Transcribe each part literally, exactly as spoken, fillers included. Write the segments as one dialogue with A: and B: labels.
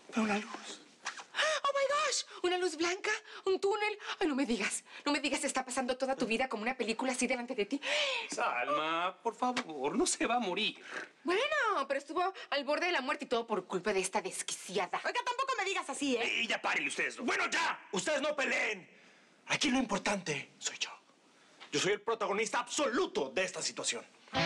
A: Veo una luz.
B: ¡Oh, my gosh! ¿Una luz blanca? ¿Un túnel? Ay, no me digas. No me digas, está pasando toda tu vida como una película así delante de ti.
A: Salma, por favor, no se va a morir.
B: Bueno, pero estuvo al borde de la muerte y todo por culpa de esta desquiciada. Oiga, tampoco me digas así, ¿eh?
A: Y ya párenle ustedes.
C: ¡Bueno, ya! ¡Ustedes no peleen! Aquí lo importante soy yo. Yo soy el protagonista absoluto de esta situación.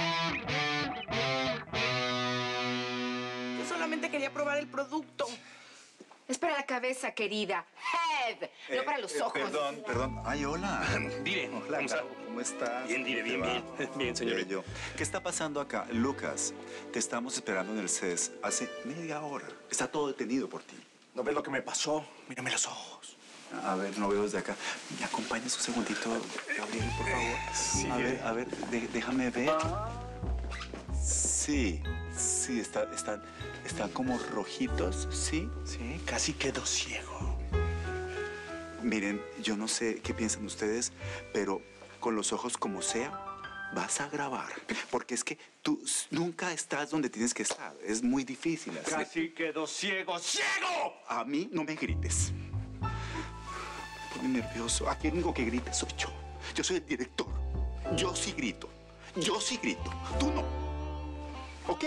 B: Yo solamente quería probar el producto. Es para la cabeza, querida. Head,
D: Eh,
B: no para los
D: eh,
B: ojos.
D: Perdón, perdón. Ay, hola.
A: Dire,
D: Hola,
A: ¿cómo está?
D: ¿cómo estás?
A: Bien, Dire, bien,
D: ¿Cómo te
A: bien.
D: va?
A: Bien, señor.
D: Bello. ¿Qué está pasando acá? Lucas, te estamos esperando en el C E S hace media hora. Está todo detenido por ti.
C: ¿No ves lo que me pasó? Mírame los ojos.
D: A ver, no veo desde acá. ¿Me acompañas un segundito, Gabriel, por favor?
A: Sí.
D: A ver, a ver, de- déjame ver. Sí, sí, está, están, están como rojitos, ¿sí?
C: Sí, casi quedo ciego.
D: Miren, yo no sé qué piensan ustedes, pero con los ojos como sea, vas a grabar. Porque es que tú s- nunca estás donde tienes que estar. Es muy difícil así.
C: Casi quedo ciego. ¡Ciego!
D: A mí no me grites. Me pone nervioso. Aquí el único que grita soy yo. Yo soy el director. Yo sí grito. Yo sí grito. Tú no. ¿Ok?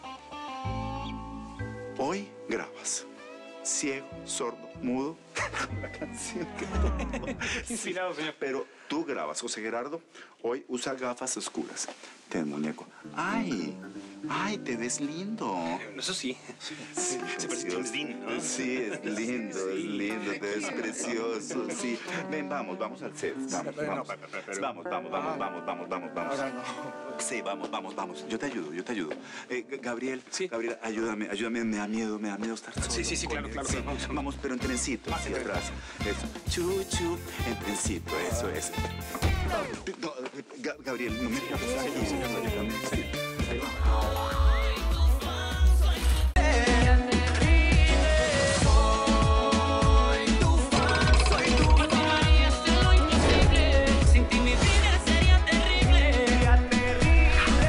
D: Hoy grabas. Ciego, sordo, mudo. La canción que tengo.
A: Inspirado, señor.
D: Pero tú grabas, José Gerardo. Hoy usa gafas oscuras. Ten, muñeco. ¡Ay! ¡Ay, te ves lindo!
A: Eso sí.
D: Sí,
A: Se parece
D: precioso.
A: James Dean, ¿no?
D: Sí, es lindo, es lindo, te ves precioso, sí. Ven, vamos, vamos al set. Vamos,
C: No,
D: vamos.
C: pero- pero-
D: Vamos, vamos, vamos, vamos, vamos, vamos, vamos.
C: Ahora no.
D: Sí, vamos, vamos, vamos. Yo te ayudo, yo te ayudo. Eh, G- Gabriel,
A: Sí.
D: Gabriel, ayúdame, ayúdame. Me da miedo, me da miedo estar solo.
A: Sí, sí, sí,
D: con
A: claro,
D: él.
A: claro,
D: Sí,
A: claro, vamos.
D: Vamos, pero en trencito, hacia atrás. Eso. Chu, chu, en trencito, eso es. No, Ga- Gabriel, no me digas aquí.